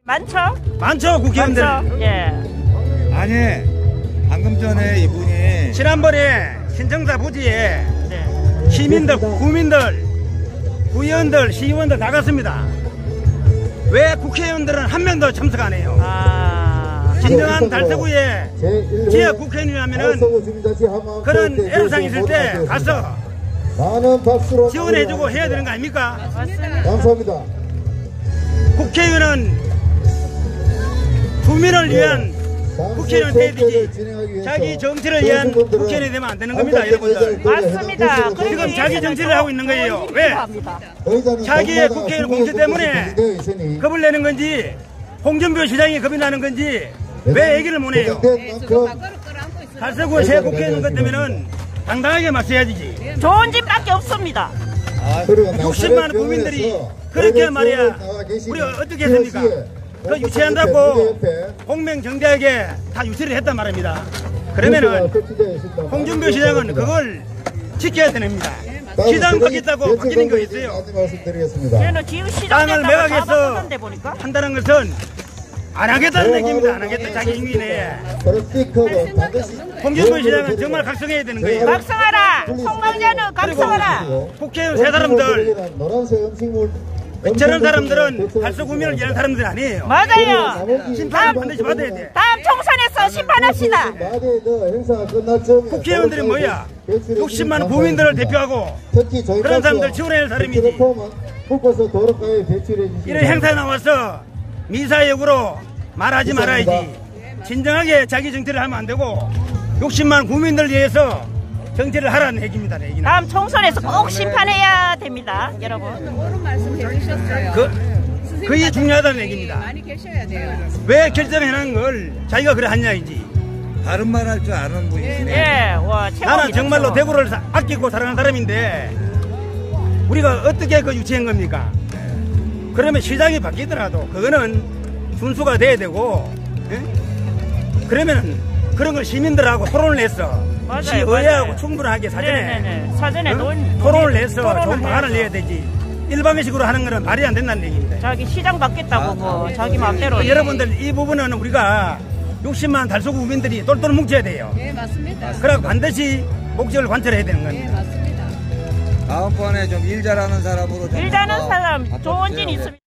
많죠? 많죠, 국회의원들. 많죠? 예. 아니, 방금 전에 이분이 지난번에 신청자 부지에 네. 시민들, 국민들, 구의원들, 시의원들 다 갔습니다. 왜 국회의원들은 한 명도 참석 안 해요? 진정한 달서구에 지역 국회의원이라면은 그런 애로사항 있을 때 가서 지원해주고 해야 되는 거 아닙니까? 감사합니다. 국회의원은 국민을 위한 국회의원 돼야 되지 자기 정치를 위한 국회의원이 되면 안 되는 겁니다, 여러분들. 맞습니다. 지금 자기 정치를 하고 있는 거예요. 왜? 자기의 국회의원 공천 때문에 겁을 내는 건지 홍준표 시장이 겁이 나는 건지 왜 얘기를 못 해요? 달서구 새 국회의원 것 때문에는 당당하게 맞서야지. 좋은 집밖에 없습니다. 60만 국민들이 그렇게 말이야 우리가 어떻게 했습니까? 그 유치한다고 공명정대하게 다 유치를 했단 말입니다. 그러면은 홍준표 시장은 그걸 지켜야 됩니다. 시장 바뀌었다고 바뀌는 거 있어요. 저는 지우시장 땅을 됐다가 매각해서 다 보니까 한다는 것은 안 하겠다는 얘기입니다. 안 하겠다. 자기 임기내에. 홍준표 시장은 정말 각성해야 되는 거예요. 각성하라. 송강자는 각성하라. 국회의원 세 사람들 저런 사람들은 달서구민을 위한 사람들이 아니에요. 맞아요. 심판 반드시 받아야 돼. 다음 총선에서 심판합시다. 국회의원들이 뭐야? 60만 국민들을 대표하고 그런 사람들 지원해야 할 사람이지. 이런 행사에 나와서 미사역으로 말하지 말아야지. 진정하게 자기 정치를 하면 안 되고 60만 국민들을 위해서 정치를 하라는 얘기입니다. 얘기는. 다음 총선에서 꼭 심판해야 됩니다, 여러분. 그런 말씀 해주셨어요. 그게 중요하다는 얘기입니다. 많이 계셔야 돼요. 왜 결정해놓은 걸 자기가 그래 하냐이지. 다른 말 할 줄 아는 분이시네. 예, 와, 나는 정말로 대구를 아끼고 사랑하는 사람인데 우리가 어떻게 그 유치한 겁니까? 그러면 시장이 바뀌더라도 그거는 준수가 돼야 되고, 예? 그러면 그런 걸 시민들하고 토론을 해서 시의회하고 충분하게 사전에 토론을 해서 좋은 방안을 내야 되지. 일방식으로 하는 거는 말이 안 된다는 얘기입니다. 자기 시장 바뀌었다고 뭐 자기 마음대로. 여러분들 이 부분은 우리가 60만 달서구 국민들이 똘똘 뭉쳐야 돼요. 네, 맞습니다. 그래서 반드시 목적을 관철해야 되는 겁니다. 네, 맞습니다. 다음번에 좀 일 잘하는 사람으로 좀 일 잘하는 사람 좋은 진 있습니다.